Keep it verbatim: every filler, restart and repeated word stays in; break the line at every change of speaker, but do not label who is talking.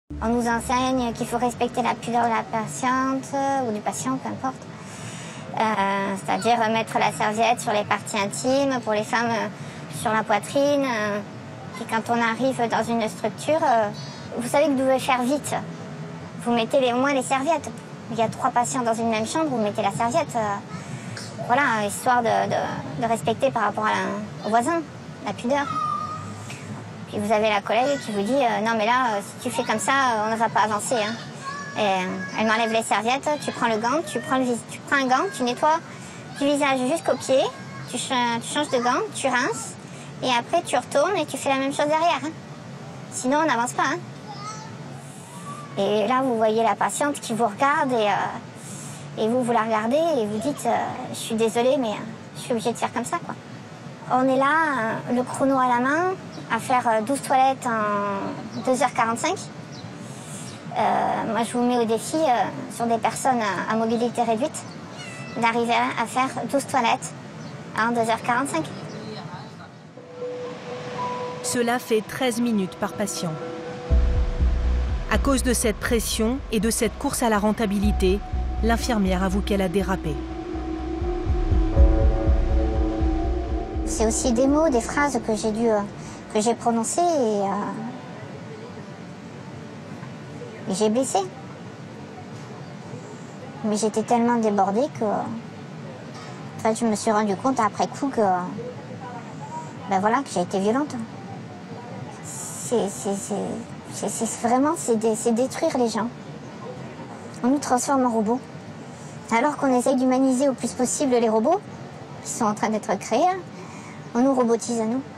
On nous enseigne qu'il faut respecter la pudeur de la patiente ou du patient, peu importe. Euh, C'est-à-dire mettre la serviette sur les parties intimes, pour les femmes euh, sur la poitrine. Euh, puis quand on arrive dans une structure, euh, vous savez que vous devez faire vite. Vous mettez les, au moins les serviettes. Il y a trois patients dans une même chambre, vous mettez la serviette. Euh, voilà, histoire de, de, de respecter par rapport à la, au voisin, la pudeur. Puis vous avez la collègue qui vous dit euh, non mais là, euh, si tu fais comme ça, euh, on ne va pas avancer. Hein. Et, euh, elle m'enlève les serviettes, tu prends le gant, tu prends, le, tu prends un gant, tu nettoies du visage jusqu'aux pieds, tu, ch tu changes de gant, tu rinces, et après tu retournes et tu fais la même chose derrière. Hein. Sinon on n'avance pas. Hein. Et là vous voyez la patiente qui vous regarde et, euh, et vous, vous la regardez et vous dites euh, je suis désolée mais euh, je suis obligée de faire comme ça, quoi. On est là, euh, le chrono à la main, à faire douze toilettes en deux heures quarante-cinq. Euh, moi, je vous mets au défi, euh, sur des personnes à, à mobilité réduite, d'arriver à faire douze toilettes en deux heures quarante-cinq.
Cela fait treize minutes par patient. À cause de cette pression et de cette course à la rentabilité, l'infirmière avoue qu'elle a dérapé.
C'est aussi des mots, des phrases que j'ai dû, euh, que j'ai prononcées et, euh, et j'ai blessé. Mais j'étais tellement débordée que, en fait, je me suis rendu compte après coup que, ben voilà, que j'ai été violente. C'est vraiment, c'est dé, détruire les gens. On nous transforme en robots. Alors qu'on essaye d'humaniser au plus possible les robots qui sont en train d'être créés, on nous robotise à nous.